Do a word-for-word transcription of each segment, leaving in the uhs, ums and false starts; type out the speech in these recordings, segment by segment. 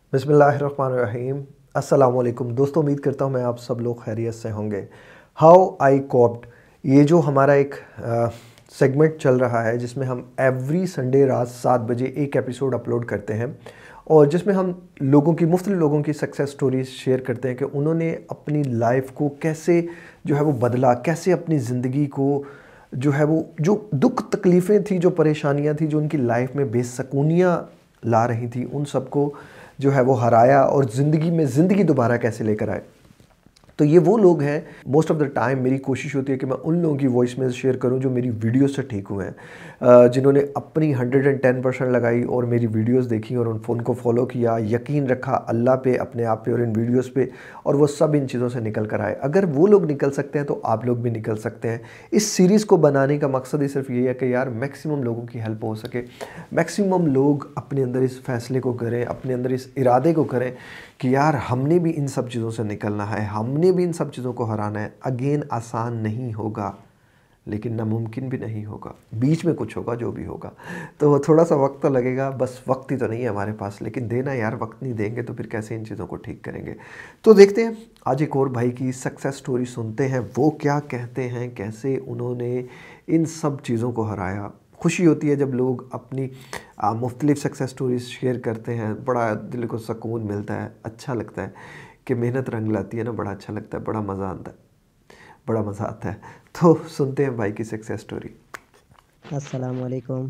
बिस्मिल्लाहिर्रहमानिर्रहीम। अस्सलामुअलैकुम दोस्तों, उम्मीद करता हूँ मैं आप सब लोग खैरियत से होंगे। हाउ आई कॉप्ड, ये जो हमारा एक सेगमेंट चल रहा है जिसमें हम एवरी संडे रात सात बजे एक एपिसोड अपलोड करते हैं और जिसमें हम लोगों की मुख्तलिफ लोगों की सक्सेस स्टोरीज शेयर करते हैं कि उन्होंने अपनी लाइफ को कैसे जो है वो बदला, कैसे अपनी ज़िंदगी को जो है वो जो दुख तकलीफ़ें थी, जो परेशानियां थी, जो उनकी लाइफ में बेसकूनियाँ ला रही थी, उन सबको जो है वो हराया और ज़िंदगी में ज़िंदगी दोबारा कैसे लेकर आए। तो ये वो लोग हैं, मोस्ट ऑफ़ द टाइम मेरी कोशिश होती है कि मैं उन लोगों की वॉइस में शेयर करूं जो मेरी वीडियो से ठीक हुए हैं, जिन्होंने अपनी हंड्रेड एंड टेन परसेंट लगाई और मेरी वीडियोस देखी और उन उनको फॉलो किया, यकीन रखा अल्लाह पे, अपने आप पे और इन वीडियोस पे, और वो सब इन चीज़ों से निकल कर आए। अगर वो लोग निकल सकते हैं तो आप लोग भी निकल सकते हैं। इस सीरीज़ को बनाने का मकसद ही सिर्फ ये है कि यार मैक्सिमम लोगों की हेल्प हो सके, मैक्सिमम लोग अपने अंदर इस फैसले को करें, अपने अंदर इस इरादे को करें कि यार हमने भी इन सब चीज़ों से निकलना है, हमने भी इन सब चीज़ों को हराना है। अगेन आसान नहीं होगा लेकिन नामुमकिन भी नहीं होगा, बीच में कुछ होगा जो भी होगा। तो थोड़ा सा वक्त तो लगेगा, बस वक्त ही तो नहीं है हमारे पास, लेकिन देना यार, वक्त नहीं देंगे तो फिर कैसे इन चीज़ों को ठीक करेंगे। तो देखते हैं आज एक और भाई की सक्सेस स्टोरी सुनते हैं, वो क्या कहते हैं, कैसे उन्होंने इन सब चीज़ों को हराया। खुशी होती है जब लोग अपनी मुख्तलिफ सक्सेस स्टोरीज शेयर करते हैं, बड़ा दिल को सुकून मिलता है, अच्छा लगता है कि मेहनत रंग लाती है ना, बड़ा अच्छा लगता है, बड़ा मज़ा आता है, बड़ा मज़ा आता है। तो सुनते हैं भाई की सक्सेस स्टोरी। अस्सलाम वालेकुम।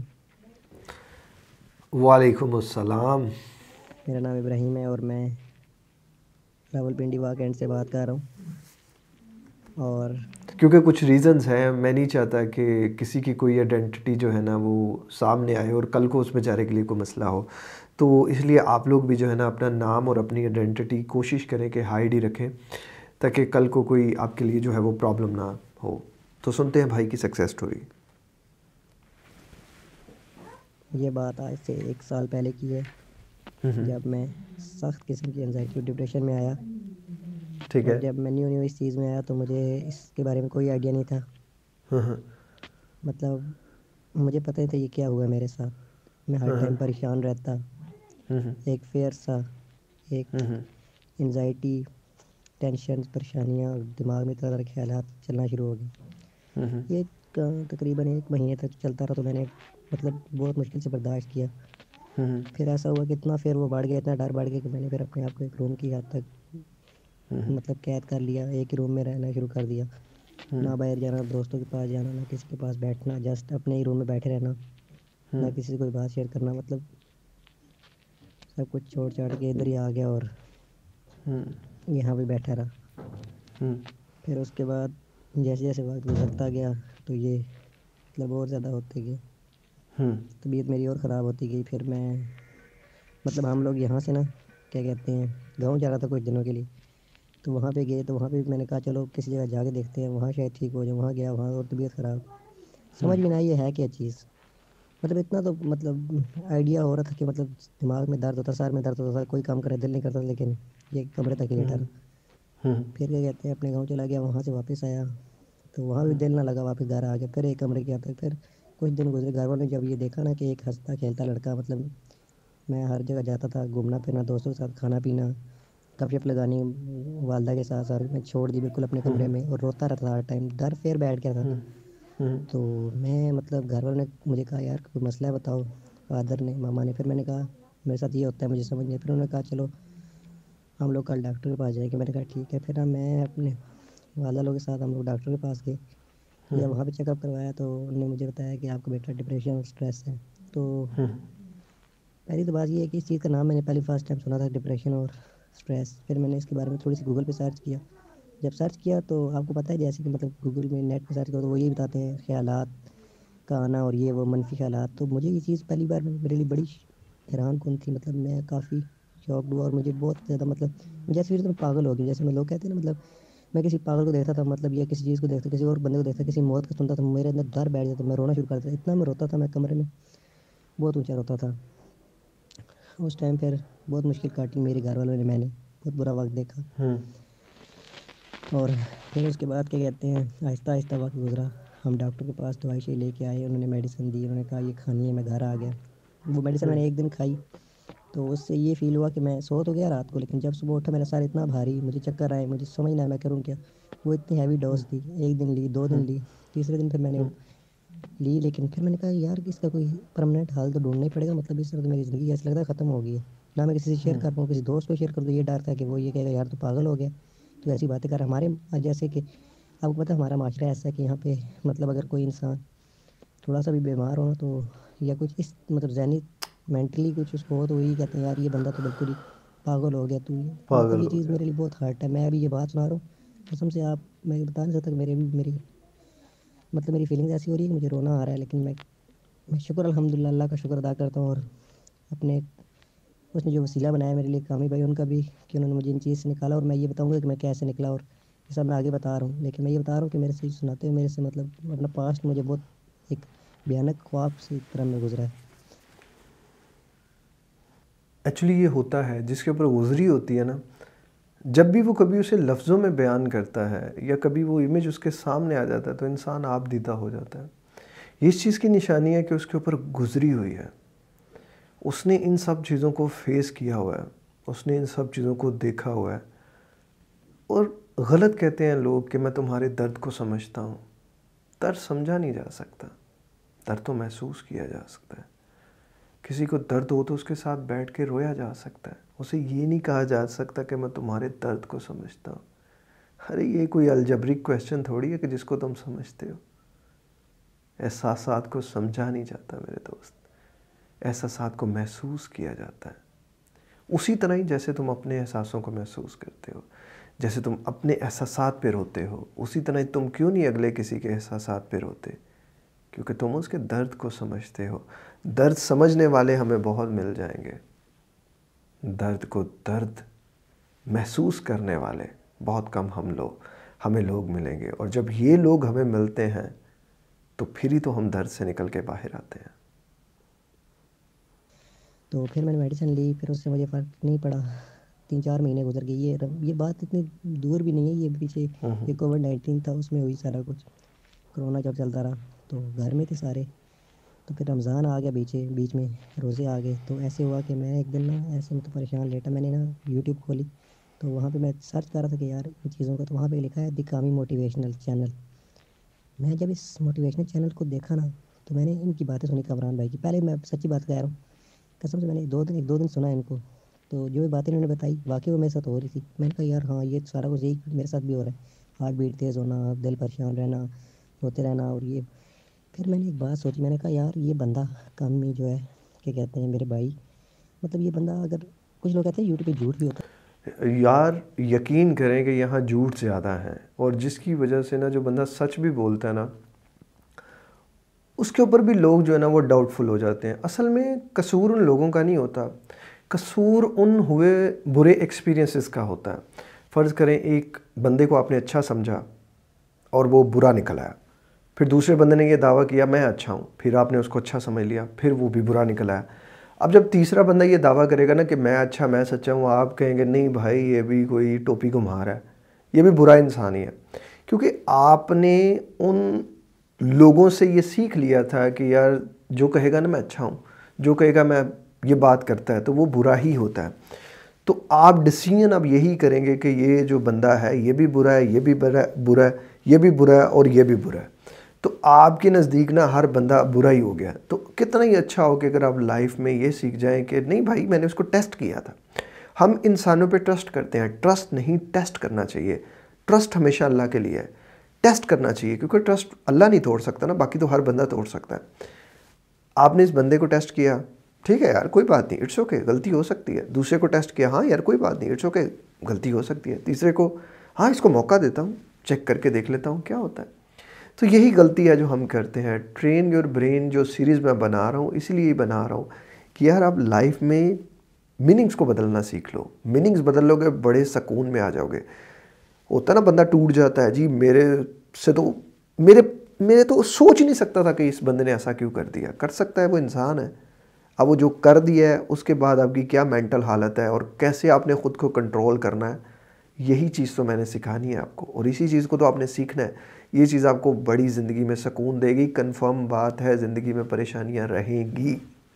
वालेकुम अस्सलाम। मेरा नाम इब्राहिम है और मैं रावलपिंडी वाक एंड से बात कर रहा हूँ। और क्योंकि कुछ रीज़न्स हैं, मैं नहीं चाहता कि किसी की कोई आइडेंटिटी जो है ना वो सामने आए और कल को उस बेचारे के लिए कोई मसला हो, तो इसलिए आप लोग भी जो है ना अपना नाम और अपनी आइडेंटिटी कोशिश करें कि हाइड ही रखें, ताकि कल को कोई आपके लिए जो है वो प्रॉब्लम ना हो। तो सुनते हैं भाई की सक्सेस स्टोरी। ये बात आज से एक साल पहले की है, जब मैं सख्त किस्म की एंजाइटी और डिप्रेशन में आया। ठीक और है। जब मैं न्यू न्यू इस चीज़ में आया तो मुझे इसके बारे में कोई आइडिया नहीं था। मतलब मुझे पता नहीं था ये क्या हुआ मेरे साथ। मैं हर टाइम परेशान रहता, एक फेयर सा, एक एंजाइटी, टेंशन, परेशानियाँ और दिमाग में तरह तरह के ख्यालात चलना शुरू हो गए। ये क- तकरीबन एक महीने तक चलता रहा, तो मैंने मतलब बहुत मुश्किल से बर्दाश्त किया। फिर ऐसा हुआ कि इतना फिर वो बढ़ गया, इतना डर बढ़ गया कि मैंने फिर अपने आप को एक रूम की हद तक मतलब कैद कर लिया, एक ही रूम में रहना शुरू कर दिया। ना बाहर जाना, दोस्तों के पास जाना, ना किसी के पास बैठना, जस्ट अपने ही रूम में बैठे रहना, ना किसी से कोई बात शेयर करना। मतलब सब कुछ छोड़ छाड़ के इधर ही आ गया और यहाँ पे बैठा रहा। फिर उसके बाद जैसे जैसे वक्त गुजरता गया तो ये मतलब और ज़्यादा होते गए, तबीयत मेरी और ख़राब होती गई। फिर मैं मतलब हम लोग यहाँ से ना क्या कहते हैं गाँव जा रहा था कुछ दिनों के लिए, तो वहाँ पे गए, तो वहाँ पे भी मैंने कहा चलो किसी जगह जाके देखते हैं, वहाँ शायद ठीक हो जाए। वहाँ गया, वहाँ और तबीयत ख़राब, समझ में नहीं आई ये है क्या चीज़। मतलब इतना तो मतलब आइडिया हो रहा था कि मतलब दिमाग में दर्द होता, सर में दर्द होता था, कोई काम करे दिल नहीं करता, लेकिन ये कमरे तक ही लेटा रहा। फिर क्या कहते हैं अपने गाँव चला गया, वहाँ से वापस आया तो वहाँ भी दिल ना लगा, वापस घर आ गया। फिर एक कमरे के आता, फिर कुछ दिन गुजरे, घर वालों ने जब ये देखा ना कि एक हंसता खेलता लड़का, मतलब मैं हर जगह जाता था, घूमना फिरना, दोस्तों के साथ खाना पीना, गपशप लगानी वालदा के साथ साथ, मैं छोड़ दी बिल्कुल अपने कमरे में और रोता रहता था हर टाइम, डर फिर बैठ गया था। तो मैं मतलब घर वालों ने मुझे कहा यार कोई मसला है बताओ, फादर ने, मामा ने। फिर मैंने कहा मेरे साथ ये होता है, मुझे समझ नहीं। फिर उन्होंने कहा चलो हम लोग कल डॉक्टर के पास जाएंगे। मैंने कहा ठीक है। फिर हम मैं अपने वाला लोगों के साथ हम लोग डॉक्टर के पास गए। तो जब वहाँ पे चेकअप करवाया तो उन्होंने मुझे बताया कि आपका बेटा डिप्रेशन और स्ट्रेस है। तो पहली तो बात ये है कि इस चीज़ का नाम मैंने पहली फर्स्ट टाइम सुना था, डिप्रेशन और स्ट्रेस। फिर मैंने इसके बारे में थोड़ी सी गूगल पे सर्च किया। जब सर्च किया तो आपको पता है जैसे कि मतलब गूगल में नेट पे सर्च करो तो वो ये बताते हैं ख्यालात का आना और ये वो मनफी ख्यालात। तो मुझे ये चीज़ पहली बार मेरे लिए बड़ी हैरान कौन थी। मतलब मैं काफ़ी शॉक्ड हुआ और मुझे बहुत ज़्यादा मतलब जैसे फिर तो मैं पागल हो गई। जैसे मैं लोग कहते हैं ना, मतलब मैं किसी पागल को देखता था, मतलब या किसी चीज़ को देखता, किसी और बंदे को देखता, किसी मौत का सुनता था, मेरे अंदर डर बैठ जाता, मैं रोना शुरू कर देता। इतना मैं रोता था, मैं कमरे में बहुत ऊँचा रोता था उस टाइम। फिर बहुत मुश्किल काटी मेरे घर वालों ने, मैंने बहुत बुरा वक्त देखा। और फिर उसके बाद क्या कहते हैं आहिस्ता आहिस्ता वक्त गुजरा। हम डॉक्टर के पास दवाई शही लेके आए, उन्होंने मेडिसिन दी, उन्होंने कहा ये खानी है। मैं घर आ गया, वो मेडिसिन मैंने एक दिन खाई तो उससे ये फ़ील हुआ कि मैं सो तो गया रात को, लेकिन जब सुबह उठा मेरा सर इतना भारी, मुझे चक्कर आए, मुझे समझ ना आया मैं करूँ क्या। वो इतनी हैवी डोज़ थी, एक दिन ली, दो दिन ली, तीसरे दिन फिर मैंने वो ली, लेकिन फिर मैंने कहा यार कि इसका कोई परमानेंट हल तो ढूँढना ही पड़ेगा, मतलब इस तरह तो मेरी ज़िंदगी ऐसा लगता है ख़त्म हो गई है। ना मैं किसी से शेयर कर पाऊँ, किसी दोस्त को शेयर करूँ तो ये डर था कि वो ये कहेगा यार तू पागल हो गया, तू ऐसी बातें कर। हमारे जैसे कि आपको पता है हमारा माशरा ऐसा है कि यहाँ पे मतलब अगर कोई इंसान थोड़ा-सा भी बीमार हो ना, तो या कुछ इस मतलब ज़हनी मेंटली कुछ उसको हो, तो वही कहते हैं यार ये बंदा तो बिल्कुल ही पागल हो गया तू ये। तो मतलब पागल ये हो चीज़ गया। मेरे लिए बहुत हर्ट है। मैं अभी ये बात सुना रहा हूँ, कसम से आप मैं बता नहीं सकता कि मेरे भी मेरी मतलब मेरी फीलिंग्स ऐसी हो रही है कि मुझे रोना आ रहा है, लेकिन मैं मैं शुक्र अल्हम्दुलिल्लाह अल्लाह का शुक्र अदा करता हूँ, और अपने उसने जो वसीला बनाया मेरे लिए कामी भाई उनका भी, कि उन्होंने मुझे इन चीज़ से निकाला, और मैं ये बताऊँगा कि मैं कैसे निकला, और ये सब मैं आगे बता रहा हूँ। लेकिन मैं ये बता रहा हूँ कि मेरे से सुनाते हुए मेरे से मतलब अपना पास्ट मुझे बहुत एक भयानक ख्वाब से तरह में गुजरा है। एक्चुअली ये होता है जिसके ऊपर गुजरी होती है ना, जब भी वो कभी उसे लफ्ज़ों में बयान करता है या कभी वो इमेज उसके सामने आ जाता है तो इंसान आप दीदा हो जाता है। ये इस चीज़ की निशानी है कि उसके ऊपर गुजरी हुई है, उसने इन सब चीज़ों को फेस किया हुआ है, उसने इन सब चीज़ों को देखा हुआ है। और गलत कहते हैं लोग कि मैं तुम्हारे दर्द को समझता हूँ। दर्द समझा नहीं जा सकता, दर्द तो महसूस किया जा सकता है। किसी को दर्द हो तो उसके साथ बैठ के रोया जा सकता है, उसे ये नहीं कहा जा सकता कि मैं तुम्हारे दर्द को समझता हूँ। अरे ये कोई अलजबरिक क्वेश्चन थोड़ी है कि जिसको तुम समझते हो। एहसासात को समझा नहीं जाता मेरे दोस्त, एहसासात को महसूस किया जाता है। उसी तरह ही जैसे तुम अपने एहसासों को महसूस करते हो, जैसे तुम अपने एहसासात पे रोते हो, उसी तरह तुम क्यों नहीं अगले किसी के एहसासात पे रोते, क्योंकि तुम उसके दर्द को समझते हो। दर्द समझने वाले हमें बहुत मिल जाएंगे, दर्द को दर्द महसूस करने वाले बहुत कम हम लोग हमें लोग मिलेंगे। और जब ये लोग हमें मिलते हैं तो फिर ही तो हम दर्द से निकल के बाहर आते हैं। तो फिर मैंने मेडिसिन ली, फिर उससे मुझे फ़र्क नहीं पड़ा। तीन चार महीने गुज़र गए। ये र ये बात इतनी दूर भी नहीं है, ये पीछे ये कोविड नाइनटीन था उसमें हुई सारा कुछ। कोरोना जब चलता रहा तो घर में थे सारे, तो फिर रमज़ान आ गया बीचे बीच में, रोज़े आ गए। तो ऐसे हुआ कि मैं एक दिन ना ऐसे मतलब परेशान लेटा, मैंने ना यूट्यूब खोली, तो वहाँ पे मैं सर्च कर रहा था कि यार इन चीज़ों का, तो वहाँ पे लिखा है द कामी मोटिवेशनल चैनल। मैं जब इस मोटिवेशनल चैनल को देखा ना, तो मैंने इनकी बातें सुनी कमरान भाई की। पहले मैं सच्ची बात कह रहा हूँ, कसम से मैंने दो दिन एक दो दिन सुना इनको, तो जो भी बातें इन्होंने बताई वाक़ई वो मेरे साथ हो रही थी। मैंने कहा यार हाँ, ये सारा कुछ यही मेरे साथ भी हो रहा है। हार्ट बीट तेज़ होना, दिल परेशान रहना, रोते रहना, और ये फिर मैंने एक बात सोची, मैंने कहा यार ये बंदा कामी जो है, क्या कहते हैं मेरे भाई, मतलब ये बंदा, अगर कुछ लोग कहते हैं यूट्यूब पे झूठ भी होता यार यकीन करें कि यहाँ झूठ ज़्यादा है, और जिसकी वजह से ना जो बंदा सच भी बोलता है ना, उसके ऊपर भी लोग जो है ना वो डाउटफुल हो जाते हैं। असल में कसूर उन लोगों का नहीं होता, कसूर उन हुए बुरे एक्सपीरियंसेस का होता है। फ़र्ज़ करें एक बंदे को आपने अच्छा समझा और वो बुरा निकल आया, फिर दूसरे बंदे ने ये दावा किया मैं अच्छा हूँ, फिर आपने उसको अच्छा समझ लिया, फिर वो भी बुरा निकल आया। अब जब तीसरा बंदा ये दावा करेगा ना कि मैं अच्छा मैं सच्चा हूँ, आप कहेंगे नहीं भाई ये भी कोई टोपी को मार है, ये भी बुरा इंसान ही है। क्योंकि आपने उन लोगों से ये सीख लिया था कि यार जो कहेगा ना मैं अच्छा हूँ, जो कहेगा मैं ये बात करता है तो वो बुरा ही होता है। तो आप डिसीजन अब यही करेंगे कि ये जो बंदा है ये भी बुरा है, ये भी बुरा बुरा है, ये भी बुरा है और ये भी बुरा है। तो आपके नज़दीक ना हर बंदा बुरा ही हो गया। तो कितना ही अच्छा हो कि अगर आप लाइफ में ये सीख जाएं कि नहीं भाई मैंने उसको टेस्ट किया था। हम इंसानों पे ट्रस्ट करते हैं, ट्रस्ट नहीं टेस्ट करना चाहिए। ट्रस्ट हमेशा अल्लाह के लिए है, टेस्ट करना चाहिए, क्योंकि ट्रस्ट अल्लाह नहीं तोड़ सकता ना, बाकी तो हर बंदा तोड़ सकता है। आपने इस बंदे को टेस्ट किया, ठीक है यार कोई बात नहीं, इट्स ओके, गलती हो सकती है। दूसरे को टेस्ट किया, हाँ यार कोई बात नहीं, इट्स ओके, गलती हो सकती है। तीसरे को हाँ इसको मौका देता हूँ, चेक करके देख लेता हूँ क्या होता है। तो यही गलती है जो हम करते हैं। ट्रेन योर ब्रेन जो सीरीज़ मैं बना रहा हूँ इसलिए बना रहा हूँ कि यार आप लाइफ में मीनिंग्स को बदलना सीख लो। मीनिंग्स बदल लोगे बड़े सुकून में आ जाओगे। होता ना बंदा टूट जाता है जी, मेरे से तो मेरे मेरे तो सोच ही नहीं सकता था कि इस बंदे ने ऐसा क्यों कर दिया। कर सकता है, वो इंसान है। अब वो जो कर दिया है उसके बाद आपकी क्या मेंटल हालत है और कैसे आपने ख़ुद को कंट्रोल करना है, यही चीज़ तो मैंने सिखानी है आपको, और इसी चीज़ को तो आपने सीखना है। ये चीज़ आपको बड़ी ज़िंदगी में सुकून देगी। कंफर्म बात है, ज़िंदगी में परेशानियां रहेंगी,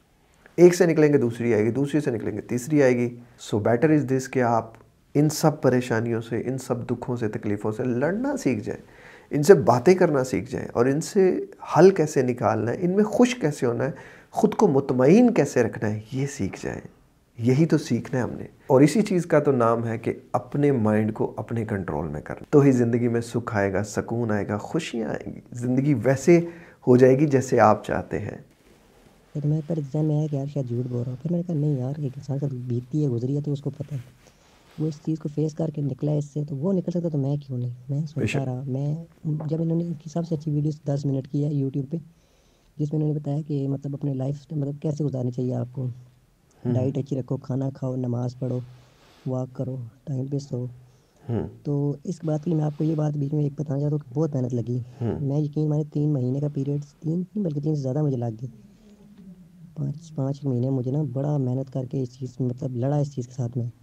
एक से निकलेंगे दूसरी आएगी, दूसरी से निकलेंगे तीसरी आएगी। सो बेटर इज़ दिस कि आप इन सब परेशानियों से, इन सब दुखों से, तकलीफ़ों से लड़ना सीख जाए, इनसे बातें करना सीख जाए और इनसे हल कैसे निकालना है, इनमें खुश कैसे होना है, ख़ुद को मुतमईन कैसे रखना है, ये सीख जाए। यही तो सीखना है हमने, और इसी चीज़ का तो नाम है कि अपने माइंड को अपने कंट्रोल में करना। तो ही ज़िंदगी में सुख आएगा, सुकून आएगा, खुशियाँ आएंगी, ज़िंदगी वैसे हो जाएगी जैसे आप चाहते हैं। फिर मैं पर एग्ज़ाम में आया कि यार शायद झूठ बोल रहा हूँ। फिर मैंने कहा नहीं यार, एक इंसान के साथ बीती है, गुजरी है, तो उसको पता है। वो इस चीज़ को फेस करके निकला है इससे, तो वो निकल सकता तो मैं क्यों नहीं। मैं सुनता रहा। मैं जब इन्होंने इनकी सबसे अच्छी वीडियो दस मिनट की है यूट्यूब पे, जिसमें इन्होंने बताया कि मतलब अपने लाइफ मतलब कैसे गुजारनी चाहिए आपको। डाइट अच्छी रखो, खाना खाओ, नमाज़ पढ़ो, वॉक करो, टाइम पे सो। तो इस बात के लिए मैं आपको ये बात बीच में एक बताना चाहता हूँ कि बहुत मेहनत लगी। मैं यकीन माने तीन महीने का पीरियड, तीन नहीं बल्कि तीन से ज़्यादा मुझे लग गए। पाँच पाँच महीने मुझे ना बड़ा मेहनत करके इस चीज़ मतलब लड़ा इस चीज़ के साथ में।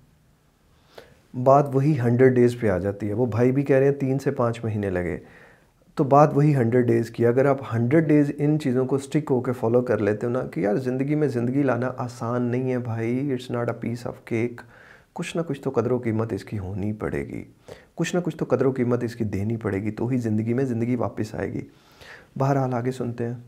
बात वही हंड्रेड डेज़ पे आ जाती है। वो भाई भी कह रहे हैं तीन से पाँच महीने लगे, तो बात वही हंड्रेड डेज़ की। अगर आप हंड्रेड डेज़ इन चीज़ों को स्टिक होकर फॉलो कर लेते हो ना, कि यार ज़िंदगी में ज़िंदगी लाना आसान नहीं है भाई, it's not a piece of cake. कुछ ना कुछ तो कदरों कीमत इसकी होनी पड़ेगी, कुछ ना कुछ तो कदरों कीमत इसकी देनी पड़ेगी, तो ही ज़िंदगी में ज़िंदगी वापस आएगी। बहरहाल आगे सुनते हैं।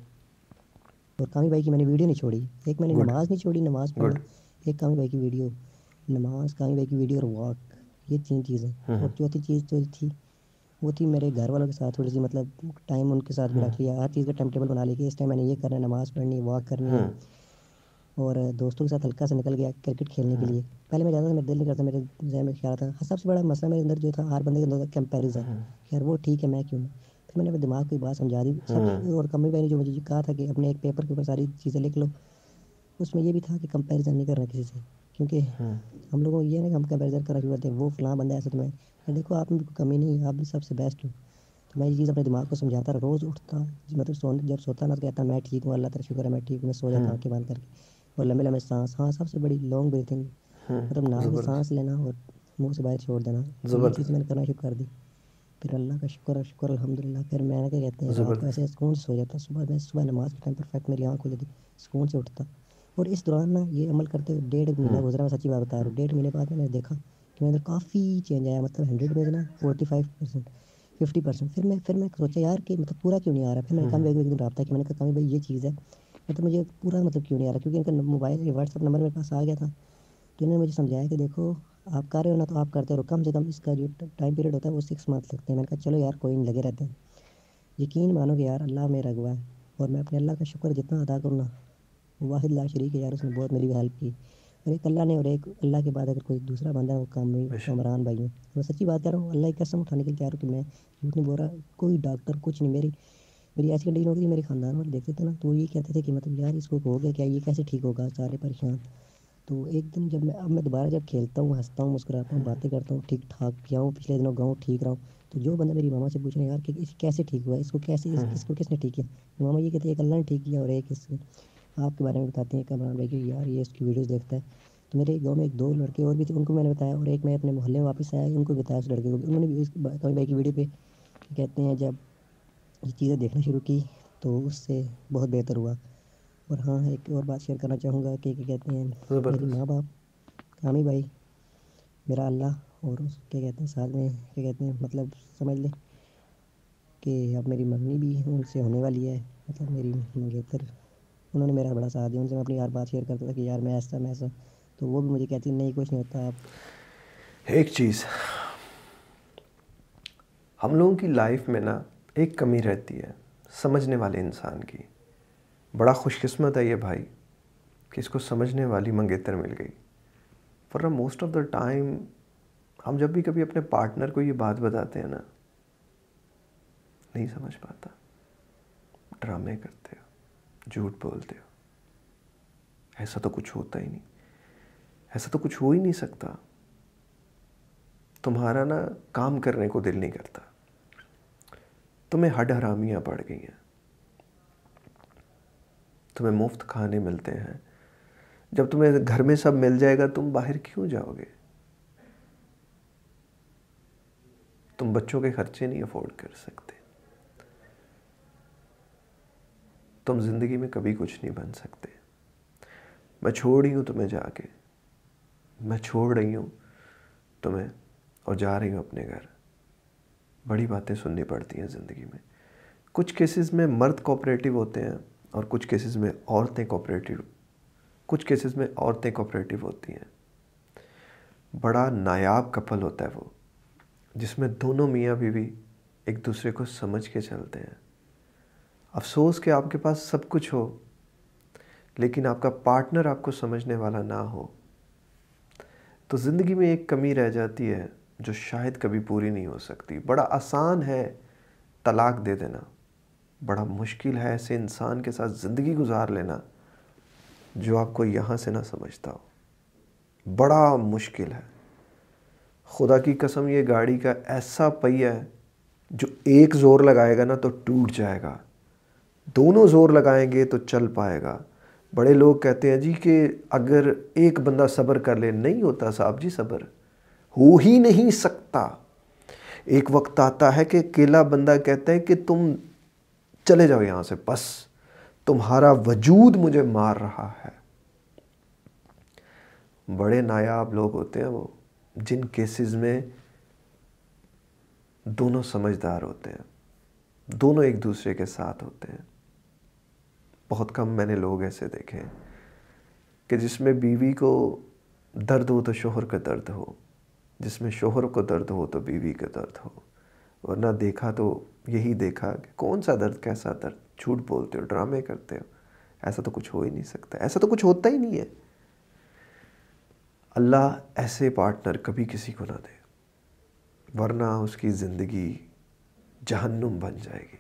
और कामी भाई की मैंने वीडियो नहीं छोड़ी। एक मैंने नमाज़ नहीं छोड़ी, नमाज़ पढ़ना। एक कामी भाई की वीडियो, नमाज़, कामी भाई की वीडियो और वॉक, ये तीन चीज़ें। और चौथी चीज़ जो थी वो थी मेरे घर वालों के साथ थोड़ी सी मतलब टाइम उनके साथ भी रख लिया। हर चीज़ का टाइम टेबल बना लिया कि इस टाइम मैंने ये करना है, नमाज़ पढ़नी है, वॉक करनी है। और दोस्तों के साथ हल्का सा निकल गया क्रिकेट खेलने के लिए। पहले मैं जाता था, मेरा दिल नहीं करता, मेरे ज़हन में ख्याल था। सबसे बड़ा मसला मेरे अंदर जो था, हर बंदे के अंदर कंपैरिज़न। यार वो ठीक है, मैं क्यों नहीं। फिर मैंने अपने दिमाग को एक बात समझा दी सब। और कमी भाई ने जो मुझे ये कहा था कि अपने एक पेपर के ऊपर सारी चीज़ें लिख लो, उसमें ये भी था कि कंपैरिज़न नहीं करना किसी से। क्योंकि हम लोगों को ये है ना कि हम कंपैरिज़न करना शुरू करते हैं, वो फलाँ बंदा ऐसा, तो मैं यार देखो आप में कोई कमी नहीं है, आप भी सबसे बेस्ट हो। तो मैं ये चीज़ अपने दिमाग को समझाता रहा, रोज़ उठता मतलब सोने जब सोता ना तो कहता मैं ठीक हूँ, अल्लाह तेरा शुक्र है मैं ठीक हूँ। मैं सो जाता आँखें बंद करके, और लंबे लंबे सांस, हाँ सबसे बड़ी लॉन्ग ब्रीथिंग, मतलब नाक से सांस लेना और मुंह से बाहर छोड़ देना। तो ये चीज़ मैंने करना शुरू कर दी। फिर अल्लाह का शुक्र है, शुक्र अल्हम्दुलिल्लाह। फिर मैंने क्या कहते हैं रात को ऐसे सुकून से सो जाता। सुबह मैं सुबह नमाज़ के टाइम परफेक्ट मेरी आँख खुल जाती, सुकून से उठता। और इस दौरान ना ये अमल करते हुए डेढ़ महीना गुजरा, मैं सच्ची बात बता रहा हूँ। डेढ़ महीने बाद मैंने देखा कि मेरे अंदर काफ़ी चेंज आया, मतलब हंड्रेड में से ना forty five percent, fifty percent. फिर मैं फिर मैं सोचा यार कि मतलब पूरा क्यों नहीं आ रहा। फिर मैंने कामी भाई को एक दिन रब्ता किया, मैंने कहा कामी भाई ये चीज़ है, मतलब मुझे पूरा मतलब क्यों नहीं आ रहा। क्योंकि इनका मोबाइल व्हाट्सअप नंबर मेरे पास आ गया था। तो इन्होंने मुझे समझाया कि देखो आप कर रहे हो ना, तो आप करते रहो, कम से कम इसका जो टाइम पीरियड होता है वो सिक्स मंथ लगते हैं। मैंने कहा चलो यार कोई नहीं, लगे रहते हैं। यकीन मानो कि यार अल्लाह मेरा गवाह है, और मैं अपने अल्लाह का शुक्र जितना अदा करूँ ना, वाहिद ला शरीक है यार, उसने बहुत मेरी हेल्प की। और एक अल्लाह ने, और एक अल्लाह के बाद अगर कोई दूसरा बंदा है वो कामी कामरान भाई है। मैं सच्ची बात कर रहा हूँ, अल्लाह की कसम उठाने के लिए तैयार हूँ कि मैं झूठ नहीं बोल रहा। कोई डॉक्टर कुछ नहीं, मेरी मेरी ऐसी कंडीशन हो गई थी, मेरे खानदान वाले देखते थे ना तो वो ये कहते थे कि मतलब यार इसको हो गया क्या, ये कैसे ठीक होगा, सारे परेशान। तो एक दिन जब मैं अब मैं दोबारा जब खेलता हूँ, हँसता हूँ, मुस्कुराता हूँ, बातें करता हूँ, ठीक-ठाक किया हूँ, पिछले दिनों गाँव ठीक रहा हूँ, तो जो बंदा मेरी मामा से पूछ रहे हैं यार कि इस कैसे ठीक हुआ, इसको कैसे इस इसको किसने ठीक किया? तो मामा ये कहते हैं एक अल्लाह ने ठीक किया, और एक इस आपके बारे में बताते हैं कमरान भाई कि यार ये इसकी वीडियोज़ देखता है। तो मेरे गाँव में एक दो लड़के और भी थे, उनको मैंने बताया, और एक मैं अपने मोहल्ले में वापस आया, उनको भी बताया उस लड़के को भी। उन्होंने भी इस कमरान भाई की वीडियो पे कहते हैं जब ये चीज़ें देखना शुरू की तो उससे बहुत बेहतर हुआ। और हाँ, एक और बात शेयर करना चाहूँगा कि क्या कहते हैं, मेरी माँ बाप, कामी भाई, मेरा अल्लाह, और उस क्या कहते हैं साथ में क्या कहते हैं मतलब समझ लें कि अब मेरी मम्मी भी उनसे होने वाली है, मतलब मेरी मंगेतर। उन्होंने मेरा बड़ा साथ दिया। उनसे मैं अपनी यार बात शेयर करता था कि यार मैं ऐसा मैं ऐसा, तो वो भी मुझे कहती नहीं कुछ नहीं होता आप। एक चीज़, हम लोगों की लाइफ में ना एक कमी रहती है समझने वाले इंसान की। बड़ा खुशकिस्मत है ये भाई कि इसको समझने वाली मंगेतर मिल गई, वरना मोस्ट ऑफ द टाइम हम जब भी कभी अपने पार्टनर को ये बात बताते हैं ना, नहीं समझ पाता, ड्रामे करते हो, झूठ बोलते हो, ऐसा तो कुछ होता ही नहीं, ऐसा तो कुछ हो ही नहीं सकता, तुम्हारा ना काम करने को दिल नहीं करता, तुम्हें हड हरामियाँ पड़ गई हैं, तुम्हें मुफ्त खाने मिलते हैं, जब तुम्हें घर में सब मिल जाएगा तुम बाहर क्यों जाओगे, तुम बच्चों के खर्चे नहीं अफोर्ड कर सकते, तुम ज़िंदगी में कभी कुछ नहीं बन सकते। मैं छोड़ रही हूँ तुम्हें जाके, मैं छोड़ रही हूँ तुम्हें और जा रही हूँ अपने घर। बड़ी बातें सुननी पड़ती हैं ज़िंदगी में। कुछ केसेस में मर्द कोऑपरेटिव होते हैं और कुछ केसेस में औरतें कोऑपरेटिव कुछ केसेस में औरतें कोऑपरेटिव होती हैं। बड़ा नायाब कपल होता है वो, जिसमें दोनों मियाँ बीवी एक दूसरे को समझ के चलते हैं। अफसोस कि आपके पास सब कुछ हो लेकिन आपका पार्टनर आपको समझने वाला ना हो, तो ज़िंदगी में एक कमी रह जाती है जो शायद कभी पूरी नहीं हो सकती। बड़ा आसान है तलाक दे देना, बड़ा मुश्किल है ऐसे इंसान के साथ ज़िंदगी गुजार लेना जो आपको यहाँ से ना समझता हो। बड़ा मुश्किल है। खुदा की कसम, ये गाड़ी का ऐसा पहिया है जो एक ज़ोर लगाएगा ना तो टूट जाएगा, दोनों ज़ोर लगाएंगे तो चल पाएगा। बड़े लोग कहते हैं जी कि अगर एक बंदा सब्र कर ले, नहीं होता साहब जी, सब्र हो ही नहीं सकता। एक वक्त आता है कि अकेला बंदा कहता है कि तुम चले जाओ यहाँ से, बस तुम्हारा वजूद मुझे मार रहा है। बड़े नायाब लोग होते हैं वो, जिन केसेस में दोनों समझदार होते हैं, दोनों एक दूसरे के साथ होते हैं। बहुत कम मैंने लोग ऐसे देखे हैं कि जिसमें बीवी को दर्द हो तो शोहर का दर्द हो, जिसमें शोहर को दर्द हो तो बीवी का दर्द हो। वरना देखा तो यही देखा कि कौन सा दर्द, कैसा दर्द। झूठ बोलते हो, ड्रामे करते हो, ऐसा तो कुछ हो ही नहीं सकता, ऐसा तो कुछ होता ही नहीं है। अल्लाह ऐसे पार्टनर कभी किसी को ना दे, वरना उसकी ज़िंदगी जहन्नुम बन जाएगी।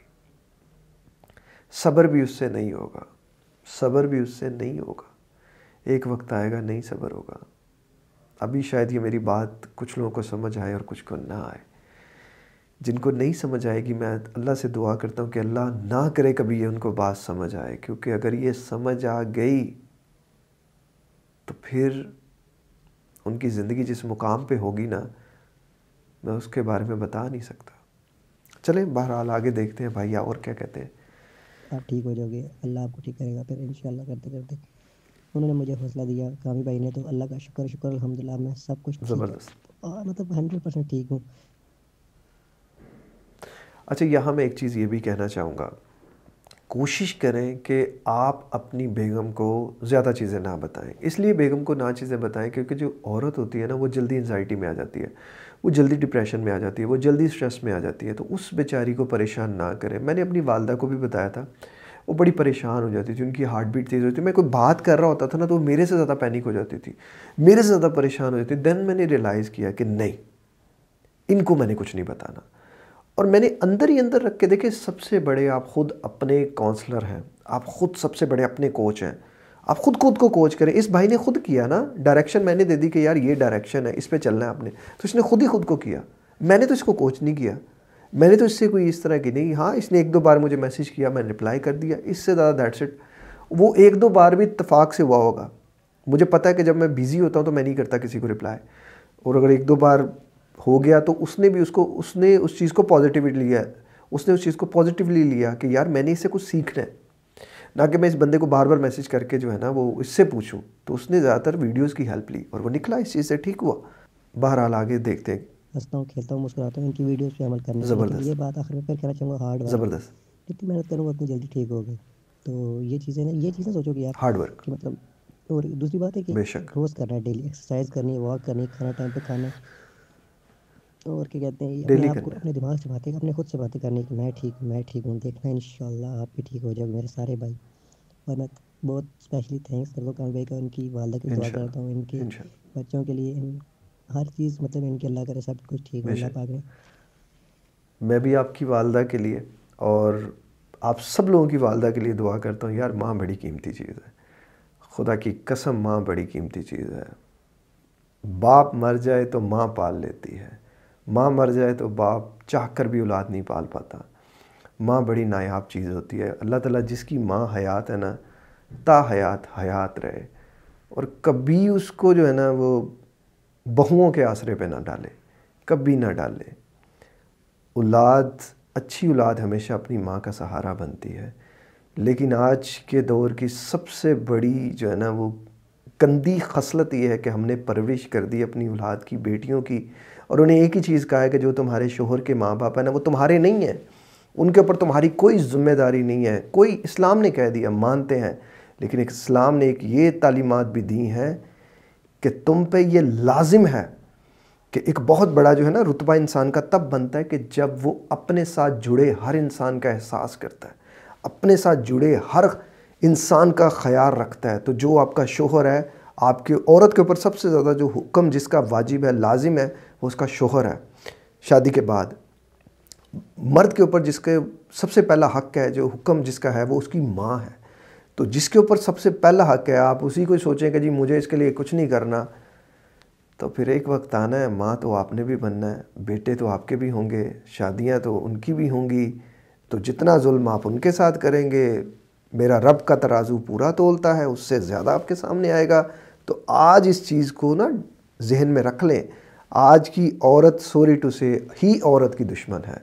सब्र भी उससे नहीं होगा, सब्र भी उससे नहीं होगा। एक वक्त आएगा नहीं सब्र होगा। अभी शायद ये मेरी बात कुछ लोगों को समझ आए और कुछ को ना आए। जिनको नहीं समझ आएगी, मैं अल्लाह से दुआ करता हूँ कि अल्लाह ना करे कभी ये उनको बात समझ आए, क्योंकि अगर ये समझ आ गई तो फिर उनकी ज़िंदगी जिस मुकाम पे होगी ना, मैं उसके बारे में बता नहीं सकता। चलें बहरहाल आगे देखते हैं भाई और क्या कहते हैं। आप ठीक हो जाओगे, अल्लाह आपको ठीक करेगा फिर इंशाल्लाह। करते करते उन्होंने मुझे हौसला दिया, कामी भाई ने, तो अल्लाह का शुक्र शुक्र अल्हम्दुलिल्लाह, मैं सब कुछ ठीक है ज़बरदस्त। और मतलब हंड्रेड परसेंट ठीक हूँ। अच्छा, यहाँ मैं एक चीज़ ये भी कहना चाहूँगा, कोशिश करें कि आप अपनी बेगम को ज़्यादा चीज़ें ना बताएं। इसलिए बेगम को ना चीज़ें बताएं क्योंकि जो औरत होती है ना, वो जल्दी एंजाइटी में आ जाती है, वो जल्दी डिप्रेशन में आ जाती है, वो जल्दी स्ट्रेस में आ जाती है। तो उस बेचारी को परेशान ना करें। मैंने अपनी वालदा को भी बताया था, वो बड़ी परेशान हो जाती थी, उनकी हार्ट बीट तेज़ होती थी। मैं कोई बात कर रहा होता था ना तो वो मेरे से ज़्यादा पैनिक हो जाती थी, मेरे से ज़्यादा परेशान हो जाती थी। देन मैंने रियलाइज़ किया कि नहीं, इनको मैंने कुछ नहीं बताना। और मैंने अंदर ही अंदर रख के देखे, सबसे बड़े आप खुद अपने काउंसलर हैं, आप खुद सबसे बड़े अपने कोच हैं। आप खुद खुद को कोच करें। इस भाई ने खुद किया ना, डायरेक्शन मैंने दे दी कि यार ये डायरेक्शन है, इस पे चलना है आपने, तो इसने खुद ही खुद को किया। मैंने तो इसको कोच नहीं किया, मैंने तो इससे कोई इस तरह की नहीं। हाँ, इसने एक दो बार मुझे मैसेज किया, मैंने रिप्लाई कर दिया, इससे ज़्यादा दैट्स इट। वो एक दो बार भी इत्तेफाक से हुआ होगा। मुझे पता है कि जब मैं बिज़ी होता हूँ तो मैं नहीं करता किसी को रिप्लाई, और अगर एक दो बार हो गया तो उसने भी उसको उसने उस चीज़ को पॉजिटिवली लिया, उसने उस चीज़ को पॉजिटिवली लिया कि यार मैंने इससे कुछ सीखना है, ना कि मैं इस बंदे को बार बार मैसेज करके जो है ना वो इससे पूछूं। तो उसने ज़्यादातर वीडियोस की हेल्प ली और वो निकला, इस चीज़ से ठीक हुआ। बहरहाल आगे देखते हैं। हंसता हूँ, खेलता हूँ, मुस्कुराता हूँ इनकी वीडियोस पे अमल करने से। लेकिन ज़बरदस्त ये बात आखिर में फिर कहना चाहूँगा, हार्ड वर्क। ज़बरदस्त जितनी मेहनत करूँगा उतनी जल्दी ठीक होगा। तो ये चीज़ें ना, ये चीज़ें सोचो कि यार हार्ड वर्क, कि मतलब, और दूसरी बात है कि बेशक। रोज़ करना है, डेली एक्सरसाइज करनी है, वॉक करनी है, खाना टाइम पे खाना है। और क्या कहते हैं, अपने डेली आप को, करना है। अपने दिमाग से बातें, अपने खुद से बातें करनी कि मैं ठीक हूँ, मैं ठीक हूँ। देखना इंशाल्लाह आप भी ठीक हो जाओगे मेरे सारे भाई। और मैं बहुत स्पेशली थैंक्स करता हूँ कामिल भाई का, उनकी वालदा की दुआ करता हूँ, इनके इंशाल्लाह इंशाल्लाह बच्चों के लिए, इन हर चीज़, मतलब इनके अल्लाह करे सब कुछ ठीक हो, अल्लाह बेशक। पाक ने। मैं भी आपकी वालदा के लिए और आप सब लोगों की वालदा के लिए दुआ करता हूँ। यार माँ बड़ी कीमती चीज़ है, खुदा की कसम, माँ बड़ी कीमती चीज़ है। बाप मर जाए तो माँ पाल लेती है, माँ मर जाए तो बाप चाह कर भी औलाद नहीं पाल पाता। माँ बड़ी नायाब चीज़ होती है। अल्लाह ताला जिसकी माँ हयात है ना, ता हयात हयात रहे, और कभी उसको जो है ना वो बहुओं के आसरे पे ना डाले, कभी ना डाले। औलाद, अच्छी औलाद हमेशा अपनी माँ का सहारा बनती है। लेकिन आज के दौर की सबसे बड़ी जो है ना वो गंदी खसलत ये है कि हमने परवरिश कर दी अपनी औलाद की, बेटियों की, और उन्हें एक ही चीज़ कहा है कि जो तुम्हारे शोहर के माँ बाप हैं ना वो तुम्हारे नहीं हैं, उनके ऊपर तुम्हारी कोई ज़िम्मेदारी नहीं है। कोई इस्लाम ने कह दिया, मानते हैं, लेकिन एक इस्लाम ने एक ये तालीमात भी दी हैं कि तुम पे ये लाजिम है कि एक बहुत बड़ा जो है ना रुतबा इंसान का तब बनता है कि जब वो अपने साथ जुड़े हर इंसान का एहसास करता है, अपने साथ जुड़े हर इंसान का ख्याल रखता है। तो जो आपका शोहर है, आपके औरत के ऊपर सबसे ज़्यादा जो हुक्म जिसका वाजिब है, लाजिम है, वो उसका शोहर है। शादी के बाद मर्द के ऊपर जिसके सबसे पहला हक़ है, जो हुक्म जिसका है, वो उसकी माँ है। तो जिसके ऊपर सबसे पहला हक़ है, आप उसी को सोचें कि जी मुझे इसके लिए कुछ नहीं करना, तो फिर एक वक्त आना है, माँ तो आपने भी बनना है, बेटे तो आपके भी होंगे, शादियाँ तो उनकी भी होंगी, तो जितना जुल्म आप उनके साथ करेंगे, मेरा रब का तराजू पूरा तोलता है, उससे ज़्यादा आपके सामने आएगा। तो आज इस चीज़ को ना जहन में रख लें। आज की औरत सॉरी टू से ही औरत की दुश्मन है।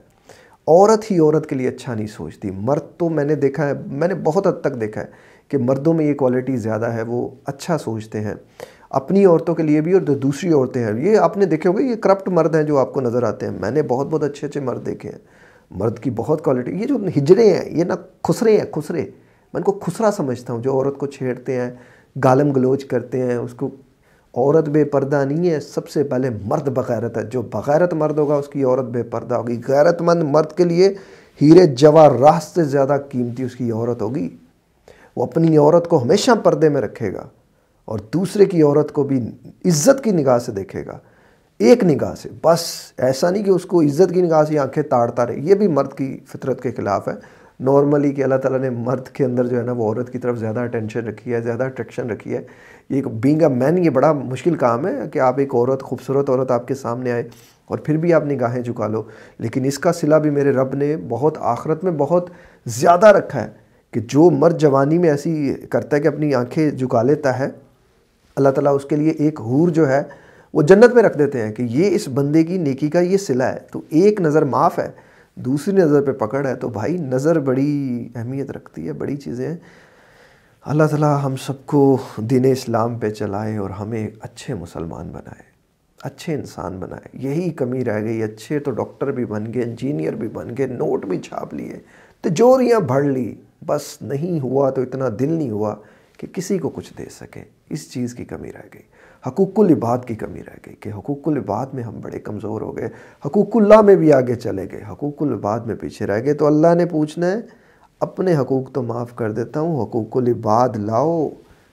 औरत ही औरत के लिए अच्छा नहीं सोचती। मर्द तो मैंने देखा है, मैंने बहुत हद तक देखा है कि मर्दों में ये क्वालिटी ज़्यादा है, वो अच्छा सोचते हैं अपनी औरतों के लिए भी, और जो दूसरी औरतें हैं, ये आपने देखे होंगे, ये करप्ट मर्द हैं जो आपको नज़र आते हैं। मैंने बहुत बहुत अच्छे अच्छे मर्द देखे हैं, मर्द की बहुत क्वालिटी। ये जो हिजड़े हैं, ये ना खुसरे हैं, खुसरे, मैं इनको खुसरा समझता हूँ, जो औरत को छेड़ते हैं, गालम गलोच करते हैं उसको। औरत बेपर्दा नहीं है, सबसे पहले मर्द बगैरत है। जो बगैरत मर्द होगा उसकी औरत बेपर्दा होगी। गैरतमंद मर्द के लिए हीरे जवाहरात से ज़्यादा कीमती उसकी औरत होगी। वो अपनी औरत को हमेशा पर्दे में रखेगा और दूसरे की औरत को भी इज़्ज़त की निगाह से देखेगा, एक निगाह से, बस ऐसा नहीं कि उसको इज़्ज़त की निगाह से आंखें ताड़ता रहे। ये भी मर्द की फितरत के ख़िलाफ़ है नॉर्मली, कि अल्लाह ताला ने मर्द के अंदर जो है ना वो औरत की तरफ ज़्यादा अटेंशन रखी है, ज़्यादा अट्रैक्शन रखी है। ये बीइंग अ मैन ये बड़ा मुश्किल काम है कि आप एक औरत, खूबसूरत औरत आपके सामने आए और फिर भी आप निगाहें झुका लो। लेकिन इसका सिला भी मेरे रब ने बहुत आखिरत में बहुत ज़्यादा रखा है कि जो मर्द जवानी में ऐसी करता है कि अपनी आँखें झुका लेता है, अल्लाह ताला उसके लिए एक हूर जो है वो जन्नत में रख देते हैं कि ये इस बंदे की नेकी का ये सिला है। तो एक नज़र माफ़ है, दूसरी नज़र पे पकड़ है, तो भाई नज़र बड़ी अहमियत रखती है, बड़ी चीज़ें हैं। अल्लाह ताला हम सबको दीन इस्लाम पे चलाए और हमें अच्छे मुसलमान बनाए, अच्छे इंसान बनाए। यही कमी रह गई। अच्छे तो डॉक्टर भी बन गए, इंजीनियर भी बन गए, नोट भी छाप लिए, तिजोरियाँ भर ली, बस नहीं हुआ तो इतना दिल नहीं हुआ कि किसी को कुछ दे सके। इस चीज़ की कमी रह गई। हकूकुल इबाद की कमी रह गई कि हकूकुल इबाद में हम बड़े कमज़ोर हो गए, हकूकुल्लाह में भी आगे चले गए, हकूकुल इबाद में पीछे रह गए। तो अल्लाह ने पूछना है, अपने हकूक़ तो माफ़ कर देता हूँ, हकूकुल इबाद लाओ।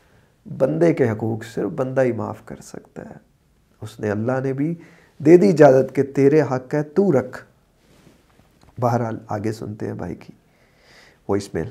बंदे के हकूक़ सिर्फ बंदा ही माफ़ कर सकता है। उसने, अल्लाह ने भी दे दी इजाज़त कि तेरे हक़ है, तू रख। बहरहाल आगे सुनते हैं भाई की वॉइसमेल।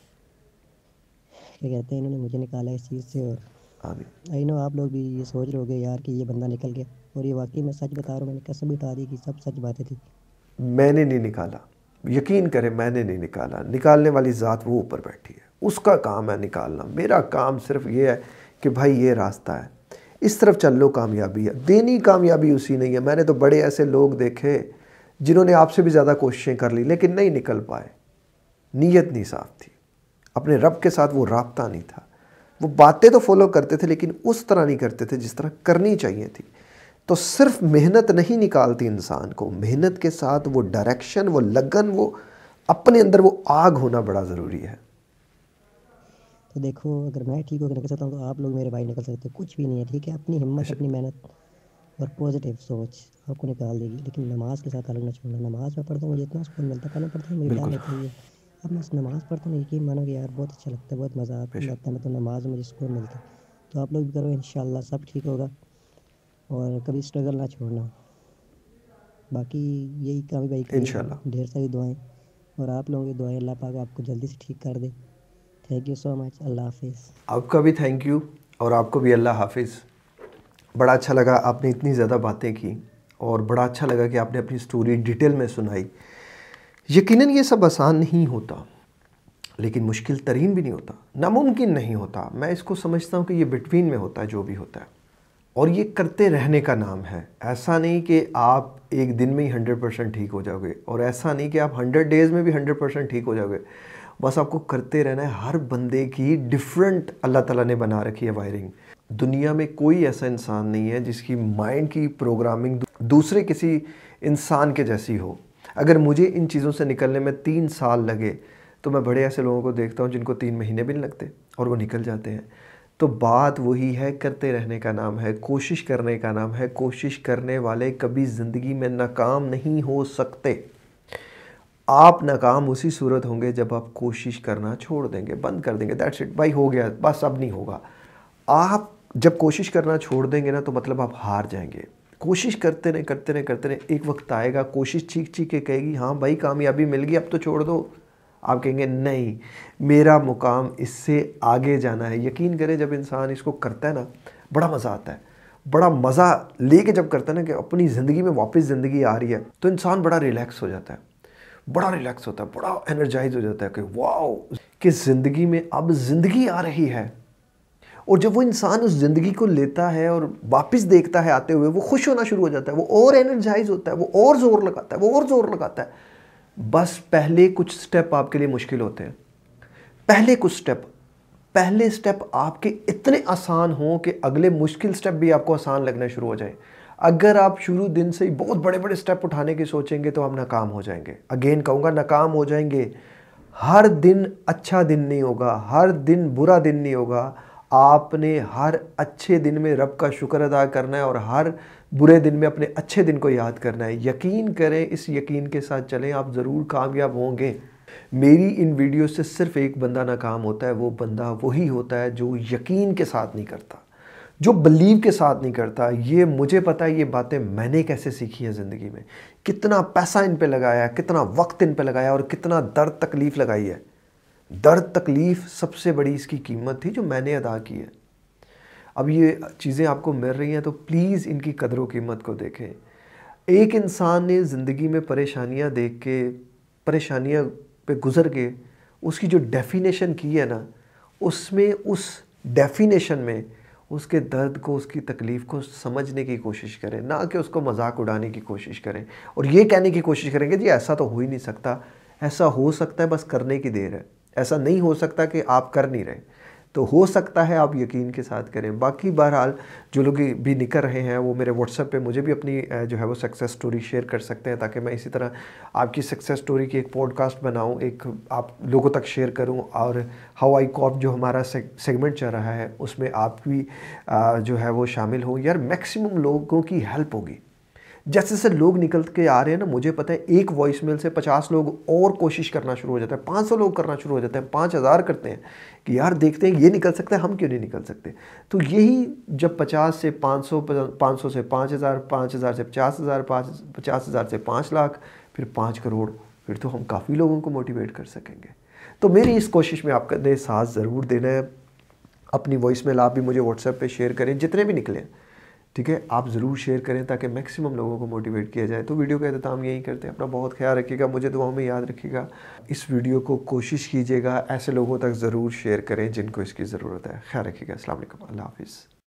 क्या कहते हैं, इन्होंने मुझे निकाला इस चीज़ से, और आमीन। आई नो आप लोग भी ये सोच रहे होगे यार कि ये बंदा निकल गया, और ये वाकई मैं सच बता रहा हूँ, मैंने कसम उठा दी कि सब सच बातें थी। मैंने नहीं निकाला, यकीन करें, मैंने नहीं निकाला। निकालने वाली ज़ात वो ऊपर बैठी है, उसका काम है निकालना। मेरा काम सिर्फ ये है कि भाई ये रास्ता है, इस तरफ चल लो, कामयाबी है। देनी कामयाबी उसी नहीं है। मैंने तो बड़े ऐसे लोग देखे जिन्होंने आपसे भी ज़्यादा कोशिशें कर ली लेकिन नहीं निकल पाए। नीयत नहीं साफ़ थी, अपने रब के साथ वो राब्ता नहीं था। वो बातें तो फॉलो करते थे लेकिन उस तरह नहीं करते थे जिस तरह करनी चाहिए थी। तो सिर्फ मेहनत नहीं निकालती इंसान को, मेहनत के साथ वो डायरेक्शन, वो लगन, वो अपने अंदर वो आग होना बड़ा ज़रूरी है। तो देखो, अगर मैं ठीक होकर निकल सकता हूँ तो आप लोग मेरे भाई निकल सकते हैं। कुछ भी नहीं है, ठीक है। अपनी हिम्मत, अपनी मेहनत और पॉजिटिव सोच आपको निकाल देगी। लेकिन नमाज के साथ ताल्लुक ना छोड़ना। नमाज मैं पढ़ता हूँ, मुझे इतना सुकून मिलता है। पहले पढ़ता हूँ, मुझे डर बिल्कुल रहता है। अब मैं नमाज़ पढ़ता हूँ, यकीन मानो कि यार बहुत अच्छा लगता है, बहुत मज़ा आता बेशक। है। मतलब नमाज में मुझे सुकून मिलता है। तो आप लोग भी करो, इंशाल्लाह सब ठीक होगा। और कभी स्ट्रगल ना छोड़ना। बाकी यही कामी भाई के लिए इंशाल्लाह। ढेर सारी दुआएं, और आप लोगों की दुआएं अल्लाह पाक आपको जल्दी से ठीक कर दे। Thank you so much. अल्लाह हाफिज़। आपका भी थैंक यू, और आपको भी अल्लाह हाफिज़। बड़ा अच्छा लगा आपने इतनी ज़्यादा बातें की, और बड़ा अच्छा लगा कि आपने अपनी स्टोरी डिटेल में सुनाई। यकीनन ये सब आसान नहीं होता, लेकिन मुश्किल तरीन भी नहीं होता, नामुमकिन नहीं होता। मैं इसको समझता हूँ कि ये बिटवीन में होता है जो भी होता है, और ये करते रहने का नाम है। ऐसा नहीं कि आप एक दिन में ही हंड्रेड परसेंट ठीक हो जाओगे, और ऐसा नहीं कि आप हंड्रेड डेज़ में भी हंड्रेड परसेंट ठीक हो जाओगे। बस आपको करते रहना है। हर बंदे की डिफरेंट अल्लाह ताला ने बना रखी है वायरिंग। दुनिया में कोई ऐसा इंसान नहीं है जिसकी माइंड की प्रोग्रामिंग दूसरे किसी इंसान के जैसी हो। अगर मुझे इन चीज़ों से निकलने में तीन साल लगे तो मैं बड़े ऐसे लोगों को देखता हूँ जिनको तीन महीने भी नहीं लगते और वो निकल जाते हैं। तो बात वही है, करते रहने का नाम है, कोशिश करने का नाम है। कोशिश करने वाले कभी ज़िंदगी में नाकाम नहीं हो सकते। आप नाकाम उसी सूरत होंगे जब आप कोशिश करना छोड़ देंगे, बंद कर देंगे। दैट्स इट भाई, हो गया, बस अब नहीं होगा। आप जब कोशिश करना छोड़ देंगे ना तो मतलब आप हार जाएंगे। कोशिश करते रहे करते रहे करते रहे, एक वक्त आएगा कोशिश चीख चीख के कहेगी हाँ भाई कामयाबी मिल गई, अब तो छोड़ दो। आप कहेंगे नहीं, मेरा मुकाम इससे आगे जाना है। यकीन करें जब इंसान इसको करता है ना, बड़ा मज़ा आता है। बड़ा मज़ा लेके जब करता है ना कि अपनी ज़िंदगी में वापस ज़िंदगी आ रही है, तो इंसान बड़ा रिलैक्स हो जाता है, बड़ा रिलैक्स होता है, बड़ा एनर्जाइज हो जाता है कि वाओ कि ज़िंदगी में अब ज़िंदगी आ रही है। और जब वो इंसान उस ज़िंदगी को लेता है और वापस देखता है आते हुए, वो खुश होना शुरू हो जाता है, वो और एनर्जाइज होता है, वो और ज़ोर लगाता है, वो और ज़ोर लगाता है। बस पहले कुछ स्टेप आपके लिए मुश्किल होते हैं। पहले कुछ स्टेप पहले स्टेप आपके इतने आसान हों कि अगले मुश्किल स्टेप भी आपको आसान लगना शुरू हो जाए। अगर आप शुरू दिन से ही बहुत बड़े बड़े स्टेप उठाने की सोचेंगे तो आप नाकाम हो जाएंगे। अगेन कहूँगा, नाकाम हो जाएंगे। हर दिन अच्छा दिन नहीं होगा, हर दिन बुरा दिन नहीं होगा। आपने हर अच्छे दिन में रब का शुक्र अदा करना है और हर बुरे दिन में अपने अच्छे दिन को याद करना है। यकीन करें, इस यकीन के साथ चलें, आप ज़रूर कामयाब होंगे। मेरी इन वीडियो से सिर्फ एक बंदा नाकाम होता है, वो बंदा वही होता है जो यकीन के साथ नहीं करता, जो बिलीव के साथ नहीं करता। ये मुझे पता है, ये बातें मैंने कैसे सीखी हैं ज़िंदगी में। कितना पैसा इन पे लगाया, कितना वक्त इन पे लगाया और कितना दर्द तकलीफ़ लगाई है। दर्द तकलीफ़ सबसे बड़ी इसकी कीमत थी जो मैंने अदा की है। अब ये चीज़ें आपको मिल रही हैं तो प्लीज़ इनकी कदर कीमत को देखें। एक इंसान ने ज़िंदगी में परेशानियां देख के, परेशानियां पे गुज़र के उसकी जो डेफिनेशन की है ना, उसमें उस डेफिनेशन में उसके दर्द को, उसकी तकलीफ़ को समझने की कोशिश करें, ना कि उसको मजाक उड़ाने की कोशिश करें और ये कहने की कोशिश करेंगे जी ऐसा तो हो ही नहीं सकता। ऐसा हो सकता है, बस करने की देर है। ऐसा नहीं हो सकता कि आप कर नहीं रहे, तो हो सकता है आप यकीन के साथ करें। बाकी बहरहाल जो लोग भी निकल रहे हैं वो मेरे व्हाट्सएप पे मुझे भी अपनी जो है वो सक्सेस स्टोरी शेयर कर सकते हैं, ताकि मैं इसी तरह आपकी सक्सेस स्टोरी की एक पॉडकास्ट बनाऊं, एक आप लोगों तक शेयर करूं। और हाउ आई कॉप जो हमारा सेगमेंट चल रहा है उसमें आप भी जो है वो शामिल हो। यार मैक्सिमम लोगों की हेल्प होगी। जैसे जैसे लोग निकल के आ रहे हैं ना, मुझे पता है एक वॉइसमेल से पचास लोग और कोशिश करना शुरू हो जाता है, पाँच सौ लोग करना शुरू हो जाते हैं, पाँच हज़ार करते हैं कि यार देखते हैं ये निकल सकता है, हम क्यों नहीं निकल सकते। तो यही जब पचास से पाँच सौ, पाँच सौ से पाँच हज़ार, पाँच हज़ार से पचास हज़ार, पाँच पचास हज़ार से पाँच लाख, फिर पाँच करोड़, फिर तो हम काफ़ी लोगों को मोटिवेट कर सकेंगे। तो मेरी इस कोशिश में आपका साथ ज़रूर देना है। अपनी वॉइसमेल आप भी मुझे व्हाट्सएप पर शेयर करें, जितने भी निकले, ठीक है, आप ज़रूर शेयर करें ताकि मैक्सिमम लोगों को मोटिवेट किया जाए। तो वीडियो का अख्ताम यही करते हैं। अपना बहुत ख्याल रखिएगा, मुझे दुआओं में याद रखिएगा। इस वीडियो को कोशिश कीजिएगा ऐसे लोगों तक ज़रूर शेयर करें जिनको इसकी ज़रूरत है। ख्याल रखिएगा। अस्सलाम वालेकुम, अल्लाह हाफ़िज़।